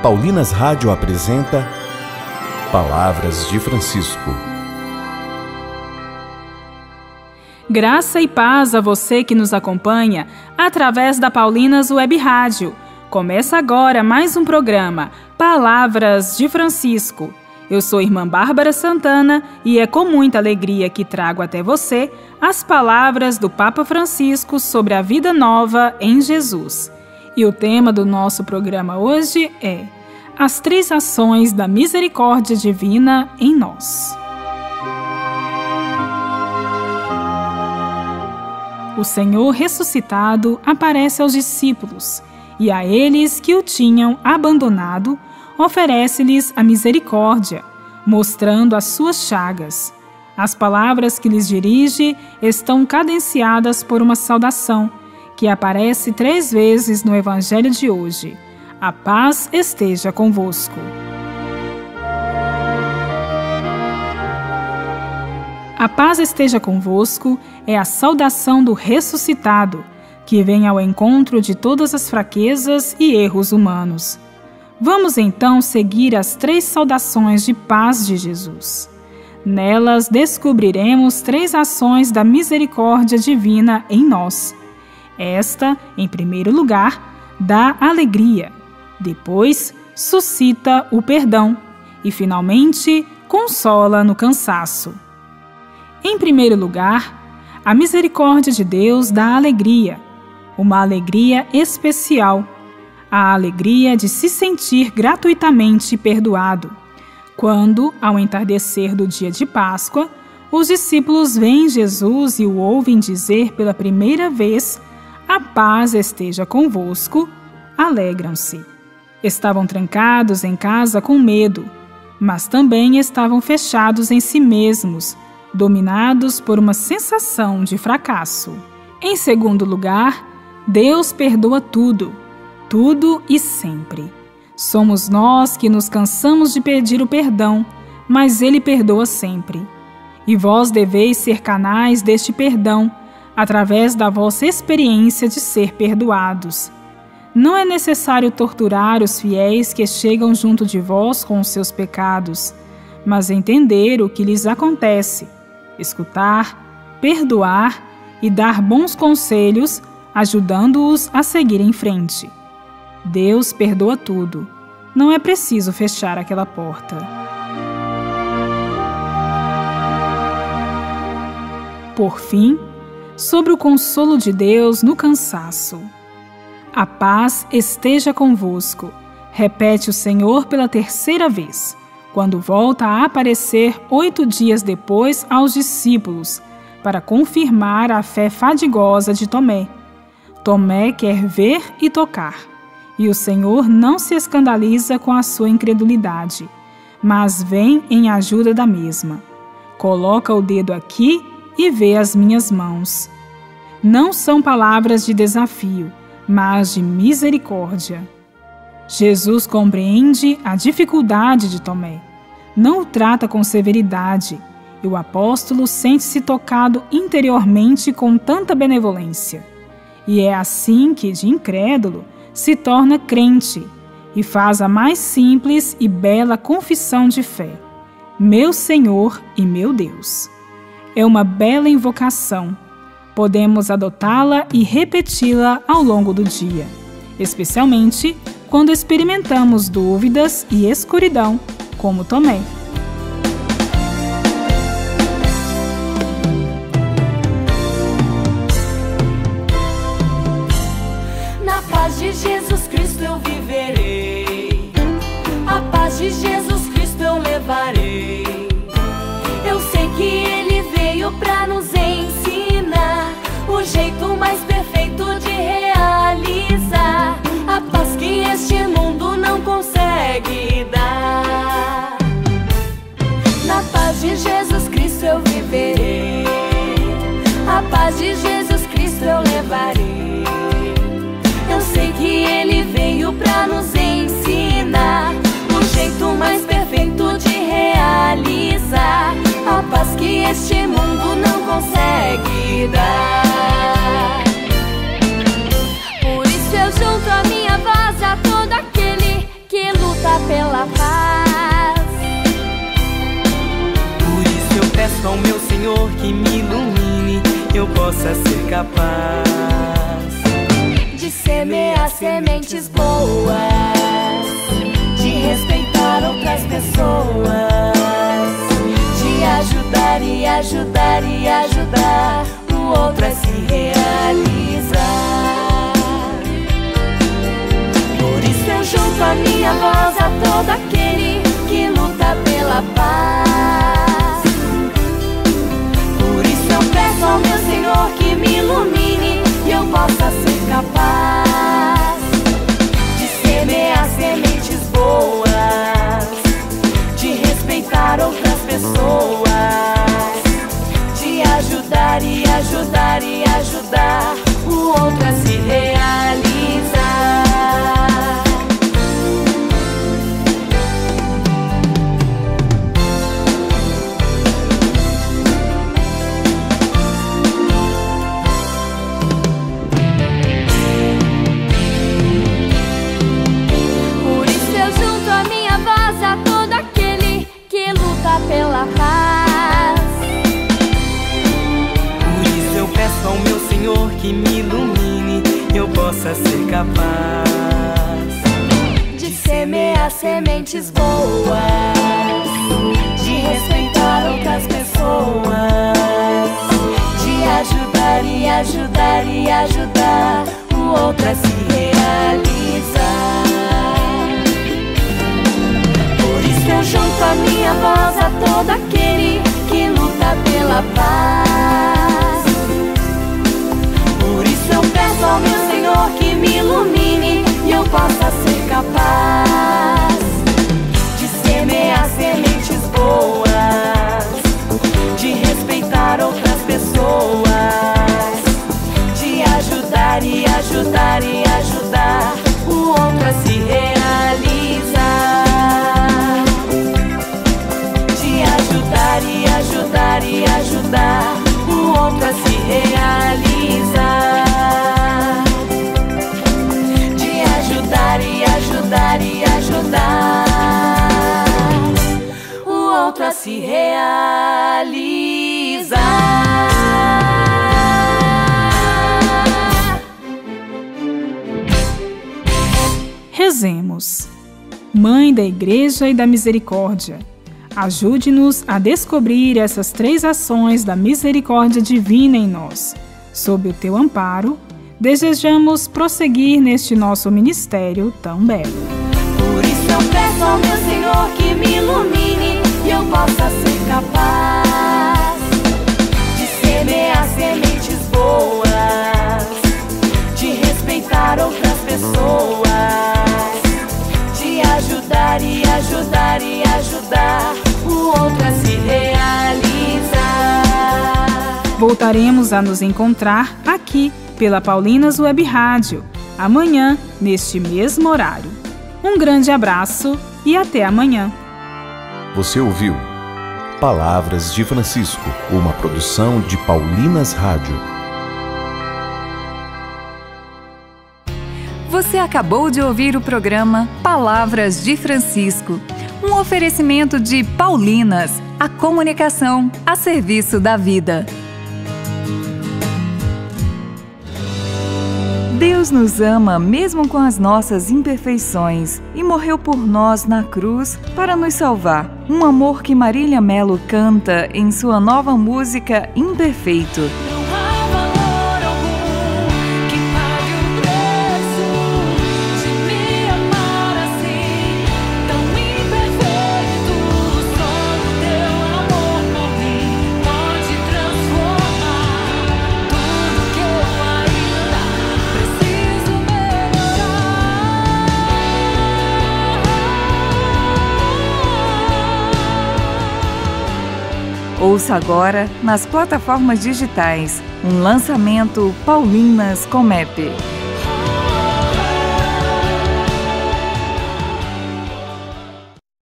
Paulinas Rádio apresenta Palavras de Francisco. Graça e paz a você que nos acompanha através da Paulinas Web Rádio. Começa agora mais um programa, Palavras de Francisco. Eu sou irmã Bárbara Santana e é com muita alegria que trago até você as palavras do Papa Francisco sobre a vida nova em Jesus. E o tema do nosso programa hoje é as 3 ações da misericórdia divina em nós. O Senhor ressuscitado aparece aos discípulos e a eles que o tinham abandonado, oferece-lhes a misericórdia, mostrando as suas chagas. As palavras que lhes dirige estão cadenciadas por uma saudação, que aparece 3 vezes no Evangelho de hoje. A paz esteja convosco. A paz esteja convosco é a saudação do ressuscitado, que vem ao encontro de todas as fraquezas e erros humanos. Vamos então seguir as 3 saudações de paz de Jesus. Nelas descobriremos 3 ações da misericórdia divina em nós. Esta, em primeiro lugar, dá alegria, depois suscita o perdão e, finalmente, consola no cansaço. Em primeiro lugar, a misericórdia de Deus dá alegria, uma alegria especial, a alegria de se sentir gratuitamente perdoado, quando, ao entardecer do dia de Páscoa, os discípulos veem Jesus e o ouvem dizer pela primeira vez: "A paz esteja convosco", alegram-se. Estavam trancados em casa com medo, mas também estavam fechados em si mesmos, dominados por uma sensação de fracasso. Em segundo lugar, Deus perdoa tudo e sempre. Somos nós que nos cansamos de pedir o perdão, mas Ele perdoa sempre. E vós deveis ser canais deste perdão, através da vossa experiência de ser perdoados. Não é necessário torturar os fiéis que chegam junto de vós com os seus pecados, mas entender o que lhes acontece, escutar, perdoar e dar bons conselhos, ajudando-os a seguir em frente. Deus perdoa tudo. Não é preciso fechar aquela porta. Por fim, sobre o consolo de Deus no cansaço. A paz esteja convosco, repete o Senhor pela 3ª vez, quando volta a aparecer 8 dias depois aos discípulos, para confirmar a fé fadigosa de Tomé. Tomé quer ver e tocar, e o Senhor não se escandaliza com a sua incredulidade, mas vem em ajuda da mesma. Coloca o dedo aqui e vê as minhas mãos. Não são palavras de desafio, mas de misericórdia. Jesus compreende a dificuldade de Tomé. Não o trata com severidade, e o apóstolo sente-se tocado interiormente com tanta benevolência. E é assim que, de incrédulo, se torna crente e faz a mais simples e bela confissão de fé: Meu Senhor e meu Deus. É uma bela invocação. Podemos adotá-la e repeti-la ao longo do dia, especialmente quando experimentamos dúvidas e escuridão, como Tomé. Na paz de Jesus Cristo eu viverei, a paz de Jesus Cristo eu levarei. Eu sei que Ele veio pra nos ensinar o jeito mais perfeito de realizar a paz que este mundo não consegue dar. Na paz de Jesus Cristo eu viverei, a paz de Jesus Cristo eu levarei. Eu sei que Ele veio pra nos ensinar o jeito mais perfeito de realizar a paz que este mundo não consegue dar. Por isso eu junto a possa ser capaz de semear sementes boas, de respeitar outras pessoas, de ajudar e ajudar e ajudar o outro a se realizar. Por isso eu junto a minha voz a todo aquele que luta pela paz. Por isso eu peço ao meu Senhor que me ilumine e eu possa ser capaz de semear sementes boas, de respeitar outras pessoas, de ajudar e ajudar e ajudar o outro a se realizar. Pela paz. Por isso eu peço ao meu Senhor que me ilumine e eu possa ser capaz de semear sementes boas, de respeitar outras pessoas, de ajudar e ajudar e ajudar o outro a se realizar. Eu junto a minha voz a todo aquele que luta pela paz. Por isso eu peço ao meu Senhor que me ilumine e eu possa ser capaz de semear sementes boas, de respeitar outras pessoas, de ajudar e ajudar e ajudar o outro a se realizar. E ajudar e ajudar o outro a se realizar. De ajudar e ajudar e ajudar o outro a se realizar. Rezemos. Mãe da Igreja e da Misericórdia, ajude-nos a descobrir essas três ações da misericórdia divina em nós. Sob o teu amparo, desejamos prosseguir neste nosso ministério tão belo. Por isso eu peço ao meu Senhor que me ilumine e eu possa ser capaz de semear sementes boas, de respeitar outras pessoas, de ajudar e ajudar e ajudar o outro a se realizar. Voltaremos a nos encontrar aqui pela Paulinas Web Rádio, amanhã, neste mesmo horário. Um grande abraço e até amanhã. Você ouviu Palavras de Francisco, uma produção de Paulinas Rádio. Você acabou de ouvir o programa Palavras de Francisco, um oferecimento de Paulinas, a comunicação a serviço da vida. Deus nos ama mesmo com as nossas imperfeições e morreu por nós na cruz para nos salvar. Um amor que Marília Melo canta em sua nova música Imperfeito. Ouça agora nas plataformas digitais um lançamento Paulinas Comep.